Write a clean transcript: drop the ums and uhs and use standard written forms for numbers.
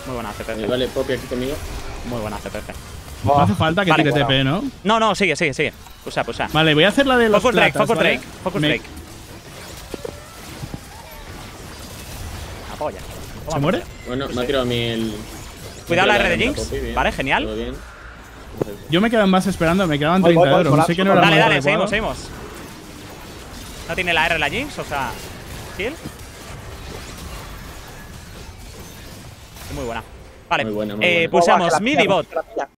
Muy buena CPC. Vale, Poppy aquí conmigo. Muy buena CPC. No hace falta que Vale, tire bueno. TP, ¿no? No, sigue. Pusa. Vale, voy a hacer la de los Focus Drake, platas, Focus ¿vale? Drake, Focus Me- Drake. Apoya. ¿Se muere? Bueno, me ha tirado a mí el. Cuidado la R de la Jinx. Poppy, bien. Vale, Todo genial. bien. Yo me quedo en base esperando, me quedaban Voy, 30 voy, euros. voy, Sé que no era Dale, muy dale, adecuado. seguimos. No tiene la R la Jinx, o sea. Kill. Muy buena. Vale, Muy buena, muy buena. pulsamos Buah, que la mid y pilla, bot. que la pilla.